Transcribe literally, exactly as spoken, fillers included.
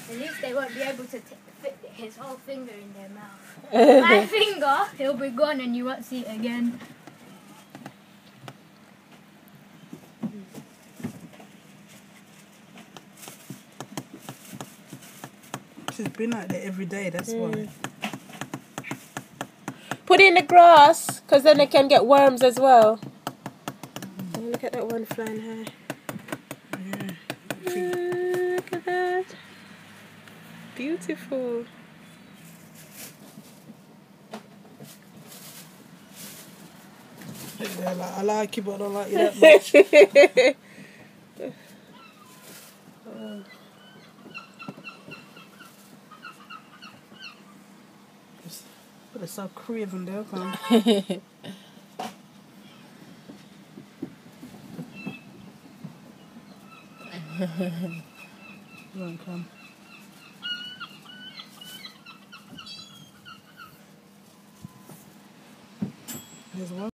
At least they won't be able to t fit his whole finger in their mouth. My finger, he'll be gone and you won't see it again. She's been out there every day, that's mm. why. Put it in the grass, because then they can get worms as well. Mm. Look at that one flying high. Yeah. Mm, look at that. Beautiful. Yeah, like, I like you, but I don't like you that much. Oh. But it's so craven there, come. You won't come. There's one.